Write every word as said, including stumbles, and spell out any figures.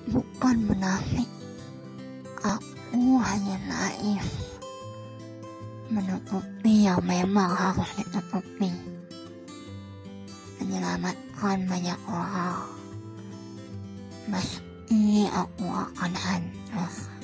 Bukan munafik, aku hanya naif. Menutupi yang memang harus ditutupi. Menyelamatkan banyak orang. Meski aku akan hancur.